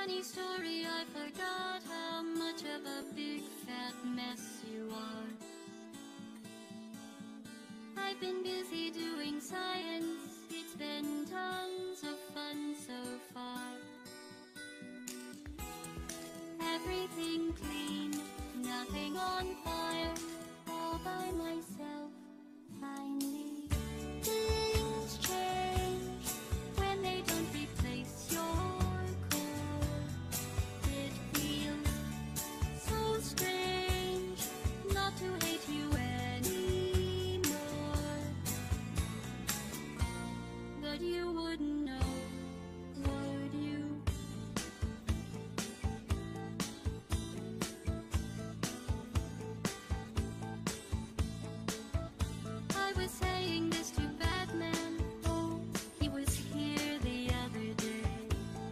Funny story, I forgot how much of a big fat mess you are. I've been busy doing science, it's been tons of fun so far. Everything clean, nothing on fire, all by myself, finally. Things change when they don't replace your core. It feels so strange not to hate you anymore. But you wouldn't know, would you? I was saying this to Batman, oh, he was here the other day.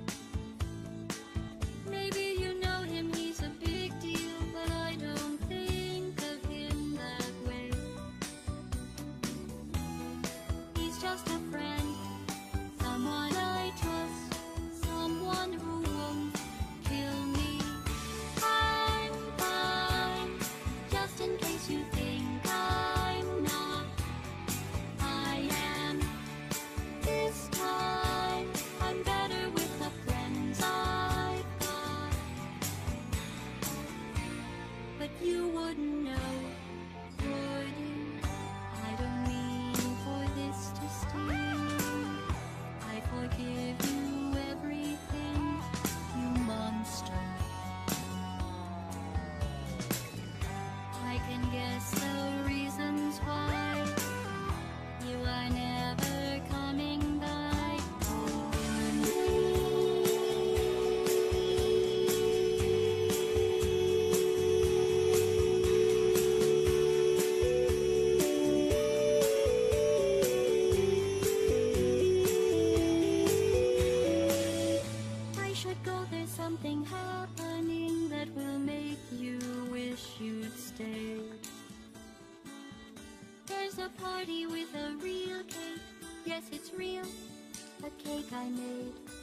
Maybe you know him, he's a big deal, but I don't think of him that way. He's just a friend, someone I trust, someone who won't kill me. I'm fine, just in case you think I'm not. I am. This time, I'm better with the friends I've got. But you wouldn't know, would you? I don't mean for this to sting. I forgive you everything, you monster. I can guess the reasons why you are never coming back for me. I should go, there's something happening that will make you wish you'd stayed. There's a party with a real cake. Yes, it's real, a cake I made.